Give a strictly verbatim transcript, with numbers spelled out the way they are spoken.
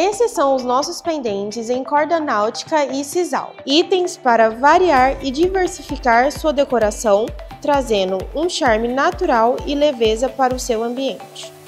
Esses são os nossos pendentes em corda náutica e sisal, itens para variar e diversificar sua decoração, trazendo um charme natural e leveza para o seu ambiente.